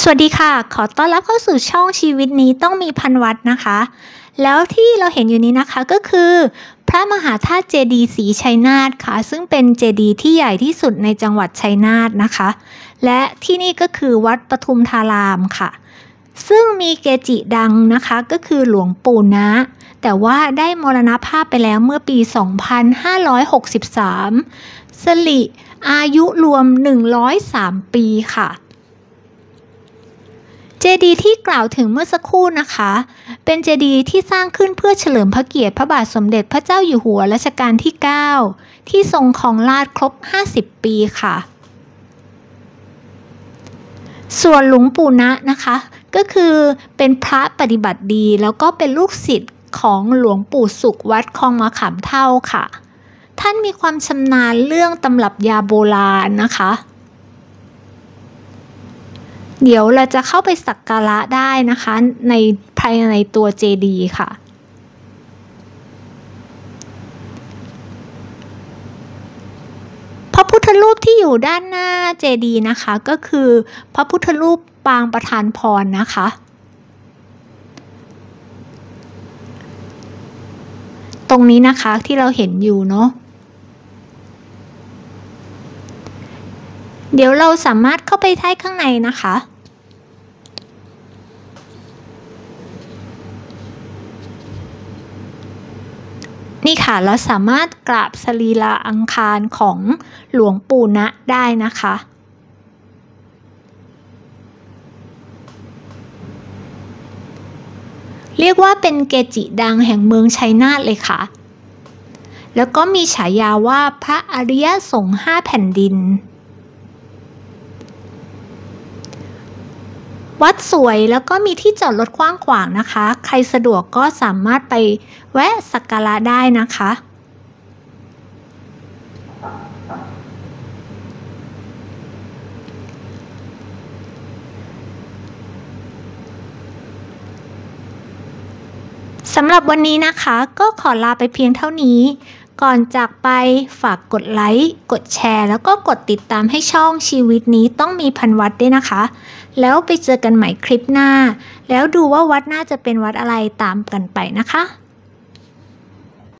วัสดีค่ะ ขอต้อนรับเข้าสู่ช่องชีวิตนี้ต้องมีพันวัดนะคะ แล้วที่เราเห็นอยู่นี้นะคะก็คือพระมหาธาตุเจดีย์ศรีชัยนาทค่ะ ซึ่งเป็นเจดีย์ที่ใหญ่ที่สุดในจังหวัดชัยนาทนะคะ และที่นี่ก็คือวัดปทุมธารามค่ะ ซึ่งมีเกจิดังนะคะก็คือหลวงปู่นะ แต่ว่าได้มรณภาพไปแล้วเมื่อปี 2563 สิริอายุรวม 103 ปีค่ะ เจดีย์ที่กล่าวถึงเมื่อสักครู่นะคะ เป็นเจดีย์ที่สร้างขึ้นเพื่อเฉลิมพระเกียรติพระบาทสมเด็จพระเจ้าอยู่หัวรัชกาลที่ 9 ที่ทรงครองราชย์ครบ 50 ปีค่ะ ส่วนหลวงปู่นะนะคะก็คือเป็นพระปฏิบัติดีแล้วก็เป็นลูกศิษย์ของหลวงปู่สุขวัดคลองมะขามเท่าค่ะ ท่านมีความชำนาญเรื่องตำรับยาโบราณนะคะเดี๋ยวเราจะเข้าไปสักการะได้นะคะภายในตัวเจดีย์ค่ะพระพุทธรูปที่อยู่ด้านหน้าเจดีย์นะคะก็คือพระพุทธรูปปางประธานพรนะคะตรงนี้นะคะที่เราเห็นอยู่เนาะเดี๋ยวเราสามารถเข้าไปได้ข้างในนะคะนี่ค่ะเราสามารถกราบสรีระอังคารของหลวงปู่นะได้นะคะเรียกว่าเป็นเกจิดังแห่งเมืองชัยนาทเลยค่ะแล้วก็มีฉายาว่าพระอริยสงฆ์5 แผ่นดินวัดสวยแล้วก็มีที่จอดรถกว้างขวางนะคะใครสะดวกก็สามารถไปแวะสักการะได้นะคะสำหรับวันนี้นะคะก็ขอลาไปเพียงเท่านี้ก่อนจากไปฝากกดไลค์กดแชร์แล้วก็กดติดตามให้ช่องชีวิตนี้ต้องมีพันวัดด้วยนะคะแล้วไปเจอกันใหม่คลิปหน้าแล้วดูว่าวัดน่าจะเป็นวัดอะไรตามกันไปนะคะ